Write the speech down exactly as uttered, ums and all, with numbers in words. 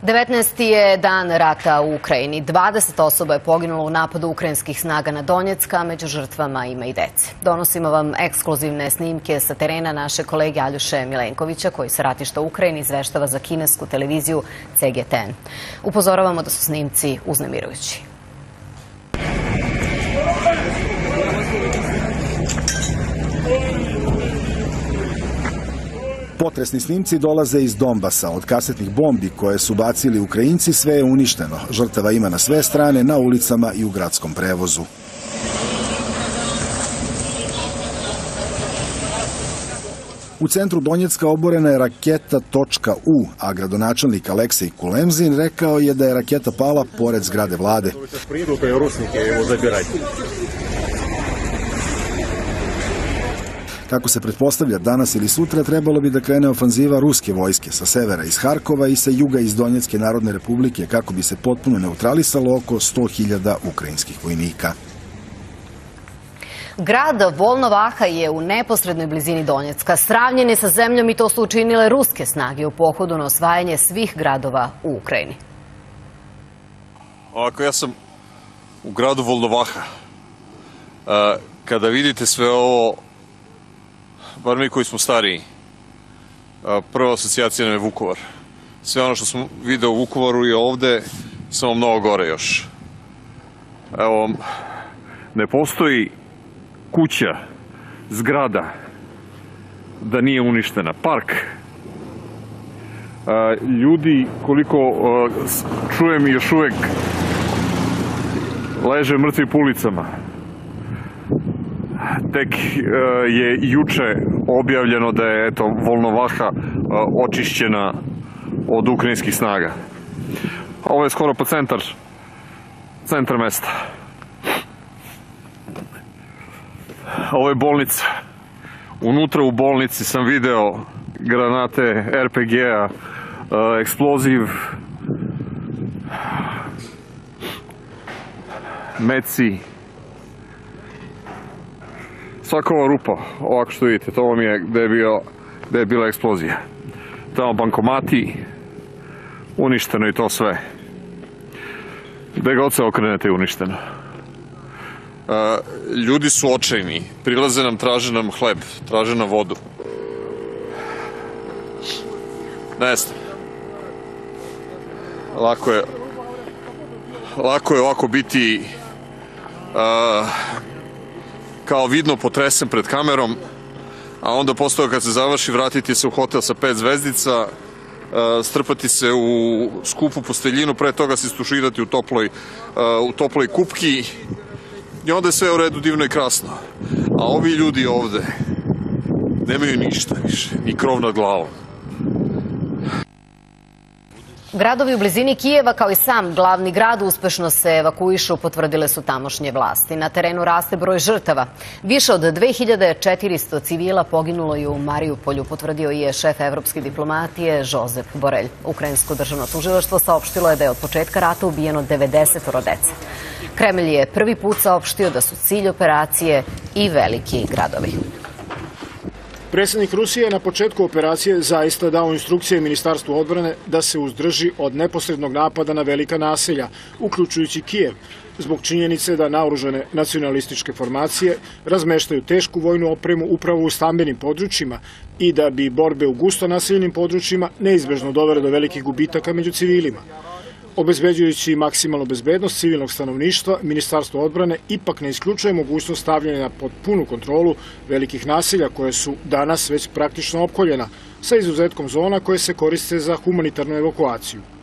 devetnaesti je dan rata u Ukrajini. dvadeset osoba je poginulo u napadu ukrajinskih snaga na Donjeck, a među žrtvama ima i dece. Donosimo vam ekskluzivne snimke sa terena naše kolege Aljoše Milenkovića, koji sa ratišta u Ukrajini izveštava za kinesku televiziju C G T N. Upozoravamo da su snimci uznemirujući. Potresni snimci dolaze iz Donbasa. Od kasetnih bombi koje su bacili Ukrajinci sve je uništeno. Žrtava ima na sve strane, na ulicama i u gradskom prevozu. U centru Donjecka oborena je raketa .U, a gradonačelnik Aleksej Kulemzin rekao je da je raketa pala pored zgrade vlade. Kako se pretpostavlja, danas ili sutra trebalo bi da krene ofanziva ruske vojske sa severa iz Harkova i sa juga iz Donjecke Narodne Republike kako bi se potpuno neutralisalo oko sto hiljada ukrajinskih vojnika. Grad Volnovaha je u neposrednoj blizini Donjecka. Sravnjen je sa zemljom i to su učinile ruske snage u pohodu na osvajanje svih gradova u Ukrajini. Ovako, ja sam u gradu Volnovaha. Kada vidite sve ovo, bar mi koji smo stariji, prva asocijacija nam je Vukovar. Sve ono što smo video u Vukovaru i ovde, samo mnogo gore još. Evo, ne postoji kuća, zgrada, da nije uništena. Park. Ljudi, koliko čujem, još uvek leže mrtvi po ulicama. Tek je juče objavljeno da je eto, Volnovaha očišćena od ukrajinskih snaga. Ovo je skoro po centar, centar mesta. Ovo je bolnica. Unutra u bolnici sam video granate R P G-a, eksploziv, meci. Svaka ova rupa, ovako što vidite, to vam je gde je, bio, gde je bila eksplozija. Tamo bankomati, uništeno i to sve. Gde god se okrenete je uništeno. Ljudi su očajni, prilaze nam, traže nam hleb, traže nam vodu. Neste. Lako je, lako je ovako biti uh, kao vidno potresen pred kamerom, a onda posle kad se završi vratiti se u hotel sa pet zvezdica, uh, strpati se u skupu posteljinu, pre toga se istuširati u toploj, uh, u toploj kupki. I onda je sve u redu, divno i krasno. A ovi ljudi ovde nemaju ništa više, ni krov nad glavom. Gradovi u blizini Kijeva, kao i sam glavni grad, uspešno se evakuišu, potvrdile su tamošnje vlasti. Na terenu raste broj žrtava. Više od dve hiljade četiristo civila poginulo je u Marijupolju, potvrdio je šef evropske diplomatije Žozef Borelj. Ukrajinsko državno tužilaštvo saopštilo je da je od početka rata ubijeno devedeset dece. Kremlj je prvi put saopštio da su cilj operacije i veliki gradovi. Predsjednik Rusije je na početku operacije zaista dao instrukcije Ministarstvu odbrane da se uzdrži od neposrednog napada na velika naselja, uključujući Kijev, zbog činjenice da naoružane nacionalističke formacije razmeštaju tešku vojnu opremu upravo u stambenim područjima i da bi borbe u gusto naseljenim područjima neizbežno dovele do velikih gubitaka među civilima. Obezbeđujući maksimalnu bezbednost civilnog stanovništva, Ministarstvo odbrane ipak ne isključuje mogućnost stavljanja pod punu kontrolu velikih naselja koje su danas već praktično opkoljena, sa izuzetkom zona koje se koriste za humanitarnu evakuaciju.